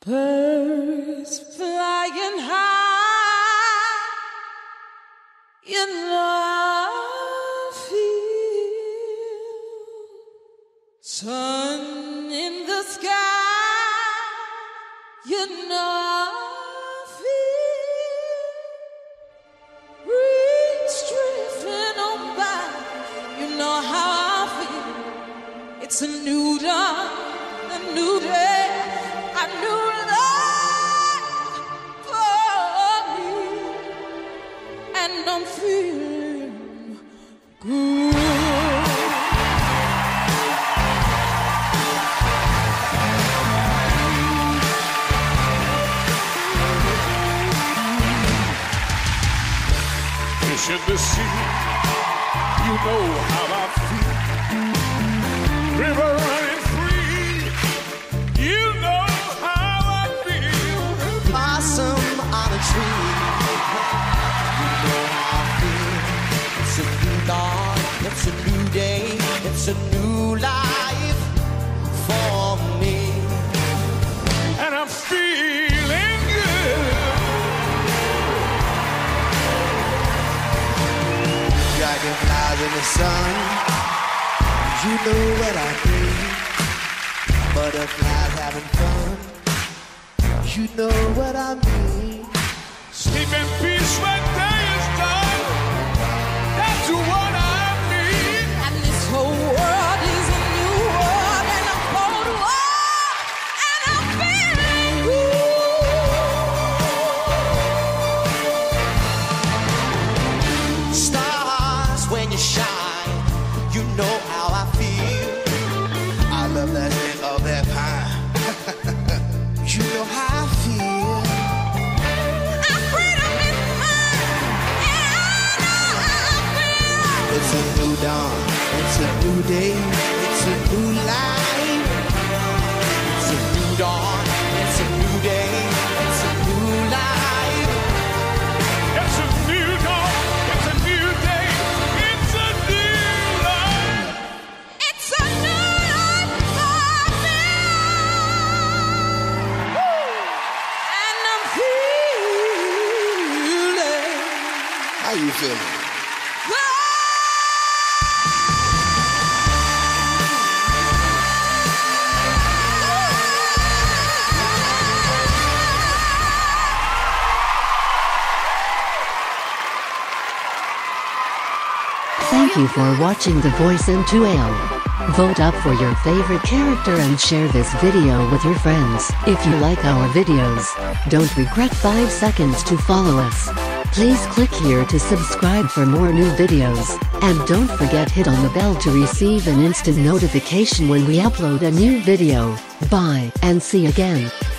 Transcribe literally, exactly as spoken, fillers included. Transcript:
Birds flying high, you know I feel. Sun in the sky, you know I feel. Breeze drifting on by, you know how I feel. It's a new dawn, a new day, a new life for me, and I'm feeling good. Fish in the sea, you know how I feel. River running free, you know how I feel. Blossom on a tree, you know how I feel. It's a new dawn, it's a new day, it's a new life for me, And I'm feeling good. Dragonflies in the sun, you know what I mean. Butterflies having fun, you know what I mean. Sleep in peace when day is done. That's what I mean. And this whole world is a new world and a cold world, and I'm feeling good. Stars when you shine, you know how I feel. I love that scent of that pine. You know how I feel. Our freedom is mine, and I know how I feel. It's a new dawn, it's a new day, it's a new life. It's a new dawn, it's a new day, it's a new life. It's a new dawn, it's a new day, it's a new life. It's a new life for me, and I'm feeling How you feeling? good. Thank you for watching The Voice M two L. Vote up for your favorite character and share this video with your friends. If you like our videos, don't regret five seconds to follow us. Please click here to subscribe for more new videos, and don't forget hit on the bell to receive an instant notification when we upload a new video. Bye, and see again.